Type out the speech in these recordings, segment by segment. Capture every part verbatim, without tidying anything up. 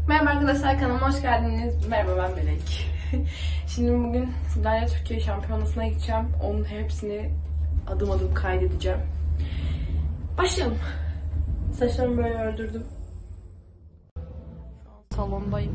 Merhaba arkadaşlar, kanalıma hoş geldiniz. Merhaba, ben Melek. Şimdi bugün sizlerle Türkiye Şampiyonası'na gideceğim. Onun hepsini adım adım kaydedeceğim. Başlayalım. Saçlarımı böyle ördürdüm. Şu an salondayım.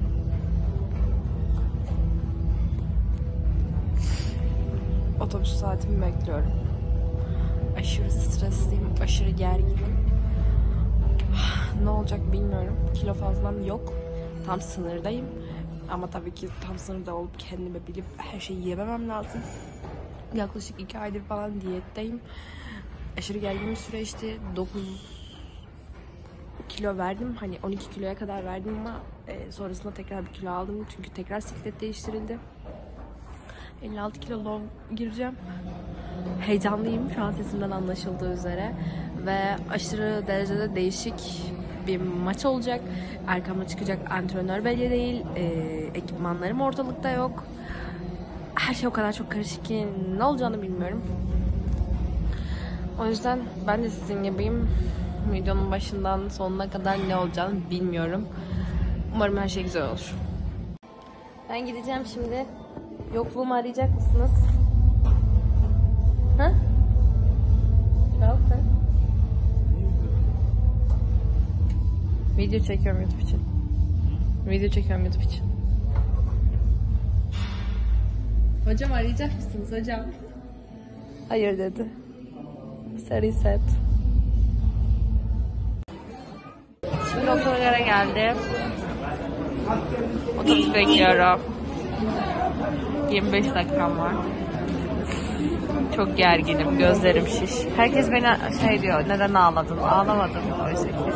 Otobüs saatimi bekliyorum. Aşırı stresliyim, aşırı gerginim. Ne olacak bilmiyorum. Kilo fazlam yok. Tam sınırdayım. Ama tabii ki tam sınırda olup kendime bilip her şeyi yememem lazım. Yaklaşık iki aydır falan diyetteyim. Aşırı gergin bir süreçti. dokuz kilo verdim. Hani on iki kiloya kadar verdim ama e, sonrasında tekrar bir kilo aldım. Çünkü tekrar siklet değiştirildi. elli altı kilo low gireceğim. Heyecanlıyım şu an sesimden anlaşıldığı üzere. Ve aşırı derecede değişik bir maç olacak. Arkama çıkacak antrenör belli değil. E, ekipmanlarım ortalıkta yok. Her şey o kadar çok karışık ki ne olacağını bilmiyorum. O yüzden ben de sizin gibiyim. Videonun başından sonuna kadar ne olacağını bilmiyorum. Umarım her şey güzel olur. Ben gideceğim şimdi. Yokluğumu arayacak mısınız? Ha? Çal sen. Video çekiyorum YouTube için. Video çekiyorum YouTube için. Hocam arayacak mısınız hocam? Hayır dedi. Sorry said. Şimdi otolara geldim. Otobüs bekliyorum. yirmi beş dakikam var. Çok gerginim, gözlerim şiş. Herkes beni şey diyor, neden ağladın? Ağlamadım. Oysa ki.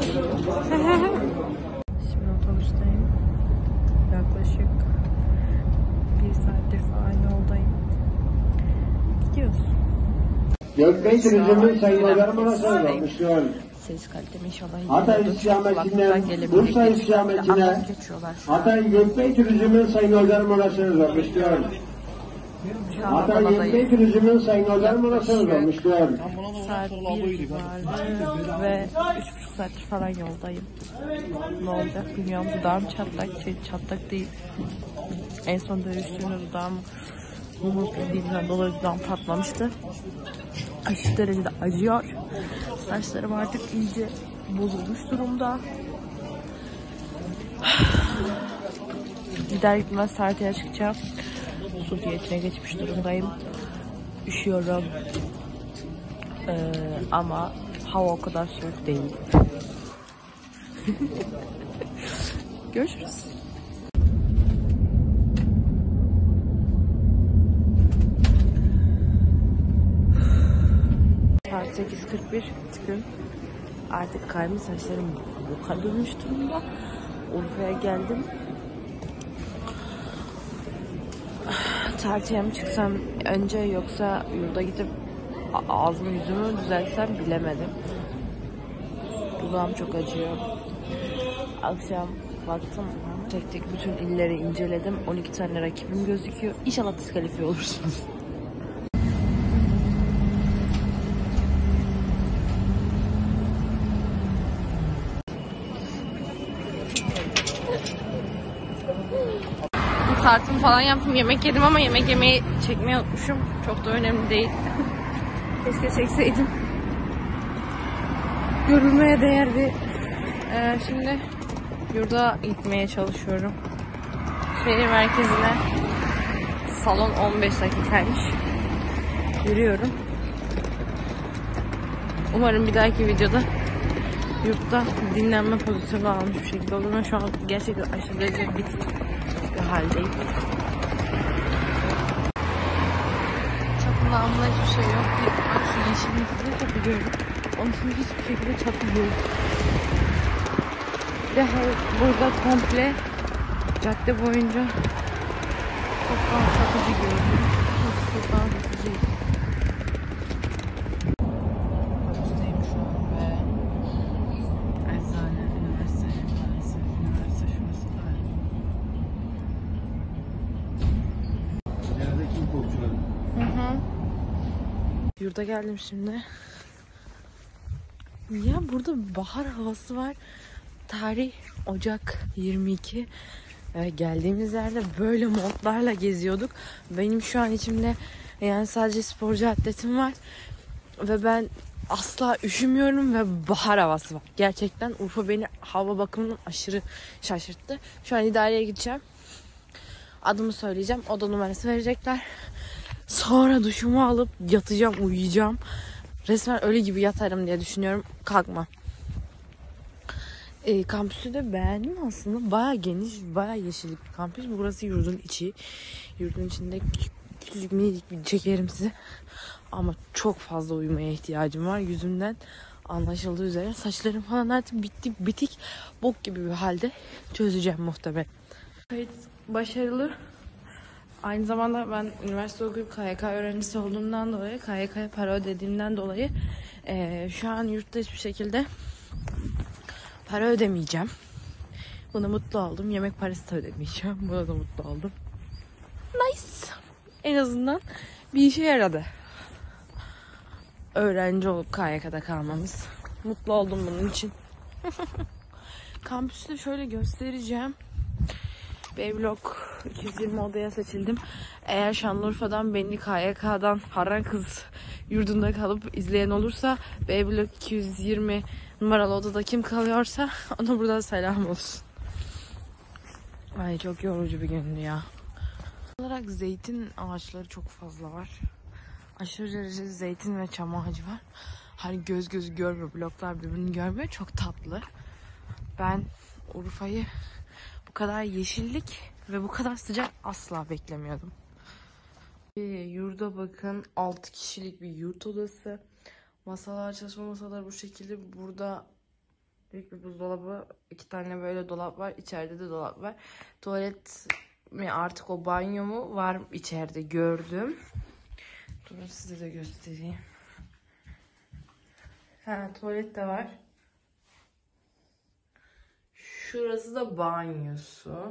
Şimdi otobüsteyim. Yaklaşık bir saattir falan yoldayım. Gidiyoruz. Gökbey Turizm'in sayılarım arasında olmuşlar. Ses kalitemi inşallah iyi. Hatay istikametine, Bursa istikametine, Hatay Gökbey Turizm'in sayılarım arasında olmuşlar. Hatay Gökbey Turizm'in sayılarım arasında olmuşlar. Saat bir civarı ve üç buçuk saattir falan yoldayım. Ne olacak bilmiyorum. Dudağım çatlak, şey çatlak değil. En son dövüştüğümde dudağım yumruk yediğimden dolayı dudağım patlamıştı. Aşırı derecede acıyor. Saçlarım artık iyice bozulmuş durumda. Gider gitmez tartıya çıkacağım. Su diyetine geçmiş durumdayım. Üşüyorum. Ee, ama hava o kadar soğuk değil. Görüşürüz. Saat sekiz kırk bir çıkın. Artık kaymış saçlarım boka dönmüş durumda. Urfa'ya geldim. Tartıya mı çıksam önce yoksa yurda gidip ağzımı yüzümü düzeltsem bilemedim. Dudağım çok acıyor. Akşam baktım, tek tek bütün illeri inceledim. on iki tane rakibim gözüküyor. İnşallah diskalifiye olursunuz. Tartımı falan yaptım, yemek yedim ama yemek yemeyi çekmeyi unutmuşum. Çok da önemli değil. Keşke çekseydim. Görülmeye değerdi. Ee, şimdi yurda gitmeye çalışıyorum. Şehir merkezine. Salon on beş dakikaymış. Yürüyorum. Umarım bir dahaki videoda yurtta dinlenme pozisyonu almış bir şekilde olur. Ben şu an gerçekten aşırı derecede bitik bir haldeyim. Çatının alnında hiçbir şey yok. Bak şu yeşilin size çatı görüyorum. Onun için hiçbir şekilde çatı yok. Ve burada komple cadde boyunca toplam satıcı gördüm. Toplam satıcı. Otobüsteyim şu an ve eczane, üniversite, üniversite, üniversite şurası da. Nerede kim korkuyor? Hı hı. Yurda geldim şimdi. Ya burada bahar havası var. Tarih Ocak yirmi iki. Ee, geldiğimiz yerde böyle montlarla geziyorduk. Benim şu an içimde yani sadece sporcu atletim var. Ve ben asla üşümüyorum ve bahar havası var. Gerçekten Urfa beni hava bakımından aşırı şaşırttı. Şu an idareye gideceğim. Adımı söyleyeceğim. Oda numarası verecekler. Sonra duşumu alıp yatacağım, uyuyacağım. Resmen öyle gibi yatarım diye düşünüyorum. Kalkmam. E, kampüsü de beğendim aslında. Baya geniş, baya yeşillik bir kampüs. Burası yurdun içi. Yurdun içinde küçük, küçücük minicik bir çekerim size. Ama çok fazla uyumaya ihtiyacım var. Yüzümden anlaşıldığı üzere saçlarım falan artık bitti, bitik, bok gibi bir halde çözeceğim muhtemelen. Kayıt başarılı. Aynı zamanda ben üniversite okuyup K Y K öğrencisi olduğumdan dolayı, K Y K'ya para ödediğimden dolayı e, şu an yurtta hiçbir şekilde para ödemeyeceğim. Buna mutlu oldum. Yemek parası da ödemeyeceğim. Buna da mutlu oldum. Nice. En azından bir işe yaradı. Öğrenci olup K Y K'da kalmamız. Mutlu oldum bunun için. Kampüsü de şöyle göstereceğim. B-Blok iki yüz yirmi odaya seçildim. Eğer Şanlıurfa'dan beni K Y K'dan Harran Kız yurdunda kalıp izleyen olursa B-Blok iki yüz yirmi numaralı odada kim kalıyorsa ona buradan selam olsun. Ay çok yorucu bir gündü ya. Olarak zeytin ağaçları çok fazla var. Aşırı derecede zeytin ve çam ağacı var. Hani göz gözü görmüyor, bloklar birbirini görmüyor. Çok tatlı. Ben Urfa'yı bu kadar yeşillik ve bu kadar sıcak asla beklemiyordum. Ee, yurda bakın, altı kişilik bir yurt odası. Masalar, çalışma masaları bu şekilde. Burada büyük bir buzdolabı, iki tane böyle dolap var. İçeride de dolap var. Tuvalet mi artık o banyo mu var içeride, gördüm. Durun size de göstereyim. Ha, tuvalet de var. Şurası da banyosu.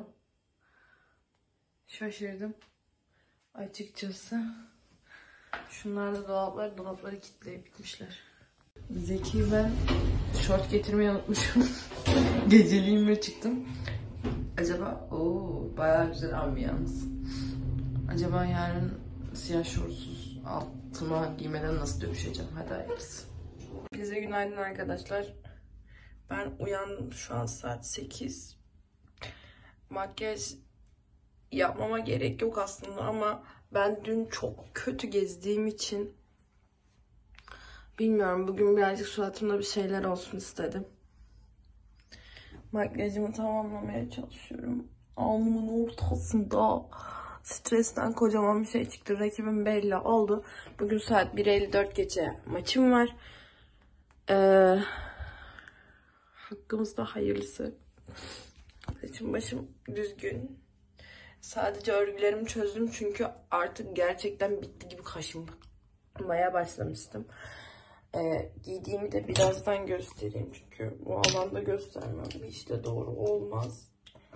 Şaşırdım açıkçası. Şunlar da dolaplar. Dolapları kilitleyip bitmişler. Zeki, ben şort getirmeyi unutmuşum. Geceliğime çıktım. Acaba ooo bayağı güzel ambiyans. Acaba yarın siyah şortsuz altıma giymeden nasıl dövüşeceğim? Hadi hayırlısı. Bize günaydın arkadaşlar. Ben uyandım. Şu an saat sekiz. Makyaj yapmama gerek yok aslında ama ben dün çok kötü gezdiğim için bilmiyorum, bugün birazcık suratımda bir şeyler olsun istedim. Makyajımı tamamlamaya çalışıyorum. Alnımın ortasında stresten kocaman bir şey çıktı. Rakibim belli oldu. Bugün saat bir elli dört geçe maçım var. Ee, hakkımızda hayırlısı. Saçım başım düzgün. Sadece örgülerimi çözdüm çünkü artık gerçekten bitti gibi kaşınmaya başlamıştım. Ee, giydiğimi de birazdan göstereyim çünkü bu alanda göstermem hiç de doğru olmaz.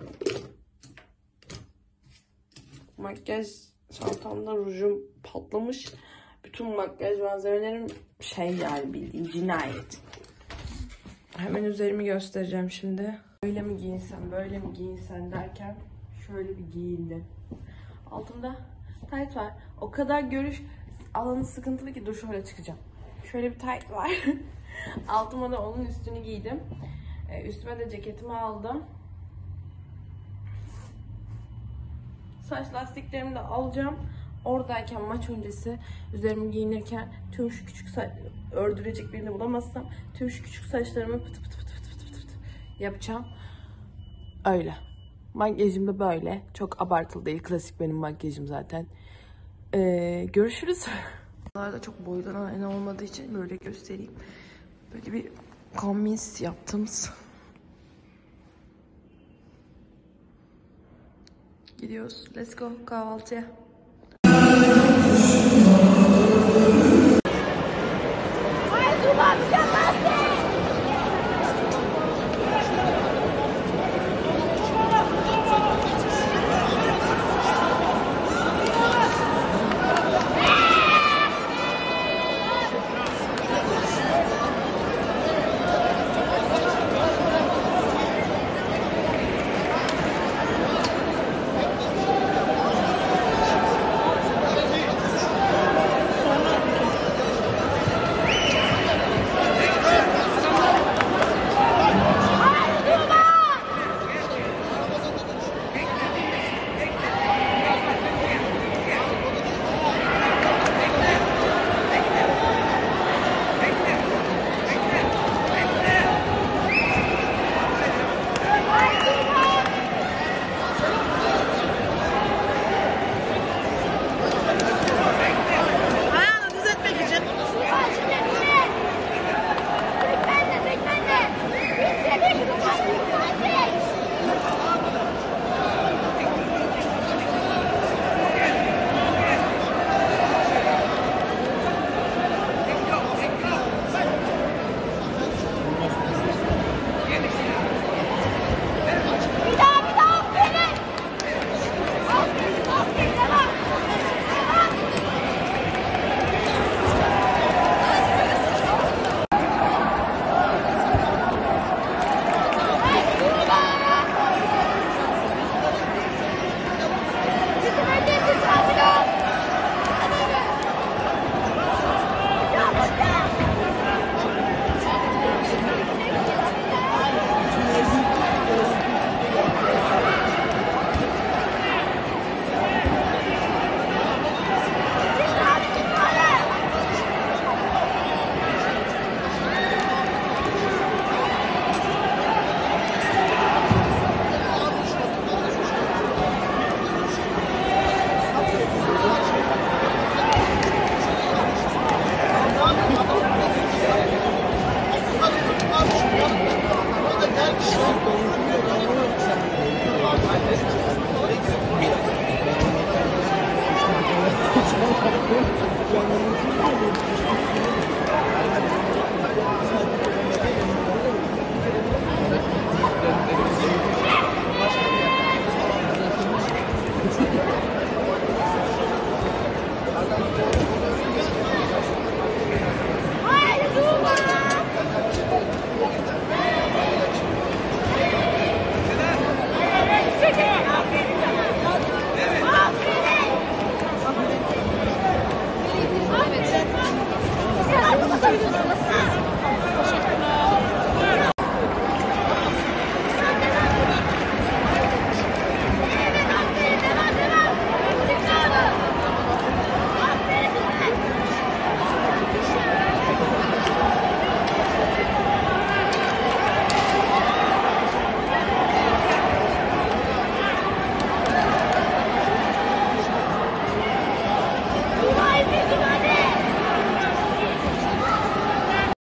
Makyaj çantamda rujum patlamış. Bütün makyaj malzemelerim şey, yani bildiğin cinayet. Hemen üzerimi göstereceğim şimdi. Böyle mi giyinsem, böyle mi giyinsem derken şöyle bir giyindim. Altımda tayt var. O kadar görüş alanı sıkıntılı ki dur şöyle çıkacağım. Şöyle bir tayt var. Altıma da onun üstünü giydim. Ee, üstüme de ceketimi aldım. Saç lastiklerimi de alacağım. Oradayken maç öncesi üzerimi giyinirken tüm şu küçük saç ördürecek birini bulamazsam tüm şu küçük saçlarımı pıtı pıtı pıtı pıtı pıtı pıtı yapacağım. Öyle. Makyajım da böyle. Çok abartılı değil. Klasik benim makyajım zaten. Ee, görüşürüz. Bunlarda çok boydan ayna olmadığı için böyle göstereyim. Böyle bir kombins yaptığımız. Gidiyoruz. Let's go kahvaltıya.